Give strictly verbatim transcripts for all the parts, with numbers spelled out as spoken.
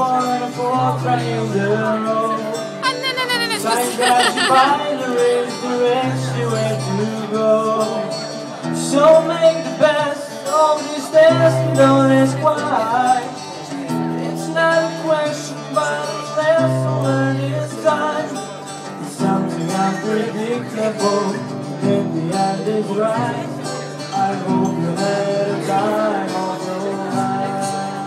one and four train the road. Signs that you find the race, the rest you where to go. So make the best of this test and don't ask why. It's not a question, but it's lesson learned in time. It's something unpredictable, in the end is right. I hope you had a time of your life.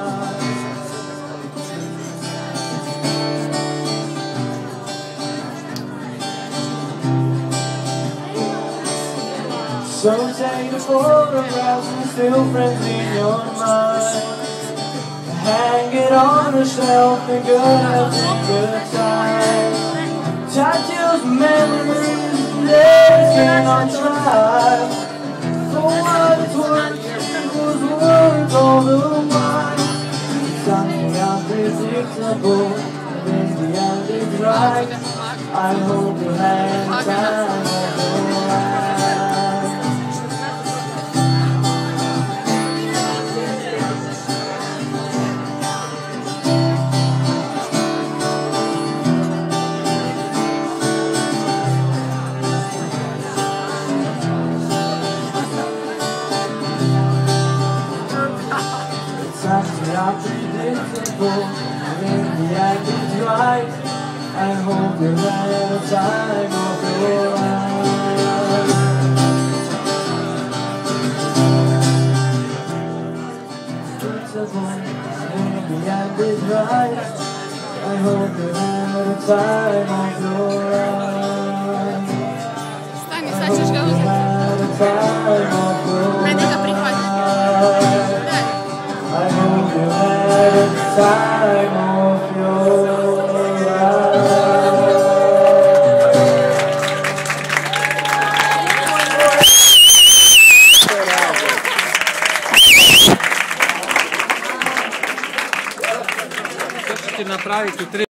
So take the photographs and still friends in your mind. Hang it on a shelf and go have a good time. Tattoos, memories, they cannot try. For what it's worth, it was worth all the while. Something unpredictable, but in the end it's right. I hope you had a time of your life. Something unpredictable, in the end it's right. I hope you had a time of your life. Unpredictable, in the end it's right. I hope you had a time of your life. Стань, Сачишка, I hope you had a time of your life. Time of your life. Хочете направити три